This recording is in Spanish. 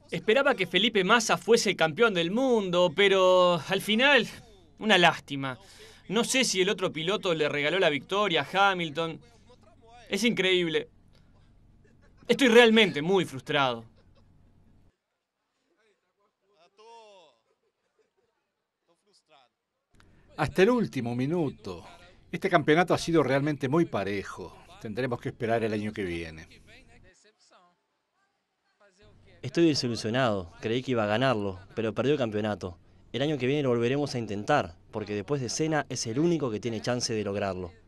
Esperaba que Felipe Massa fuese el campeón del mundo, pero al final, una lástima. No sé si el otro piloto le regaló la victoria a Hamilton. Es increíble. Estoy realmente muy frustrado. Hasta el último minuto. Este campeonato ha sido realmente muy parejo. Tendremos que esperar el año que viene. Estoy desilusionado, creí que iba a ganarlo, pero perdió el campeonato. El año que viene lo volveremos a intentar, porque después de Senna es el único que tiene chance de lograrlo.